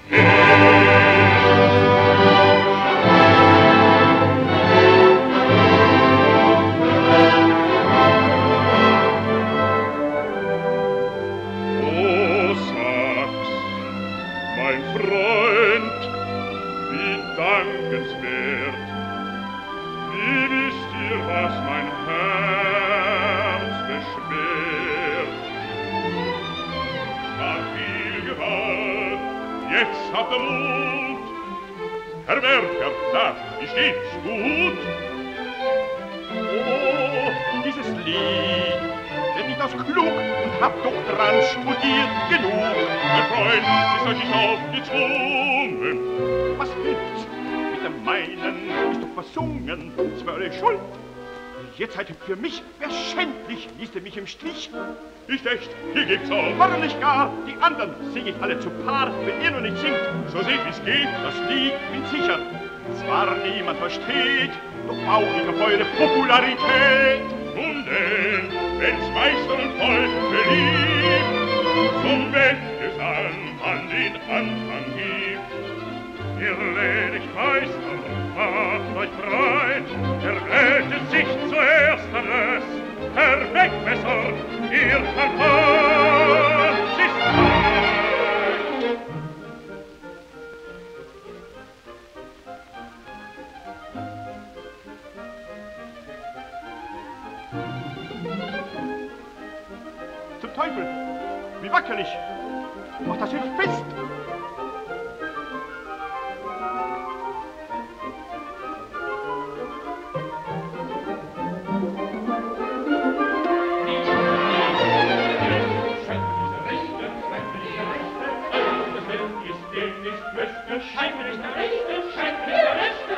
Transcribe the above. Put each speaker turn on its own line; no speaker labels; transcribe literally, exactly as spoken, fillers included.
Jetzt seid ihr für mich, wär schändlich, ließt ihr mich im Stich.
Nicht echt, hier geht's auf.
Warum nicht gar? Die anderen sing ich alle zu Paar, wenn ihr nur nicht singt.
So seht, wie's geht.
Das Lied, bin sicher, zwar niemand versteht, doch auch ich auf eure Popularität.
Nun denn, wenn's Meister und Volk beliebt, zum Wettgesang an den Anfang gibt. Ihr ledigt Meister und macht euch breit, erwählte sich zuerst alles, erweckt besser, ihr Verfahren ist frei.
Zum Teufel, wie wackerlich, macht das hilft fest.
Scheint mir nicht der Rechte, scheint mir nicht der Rechte.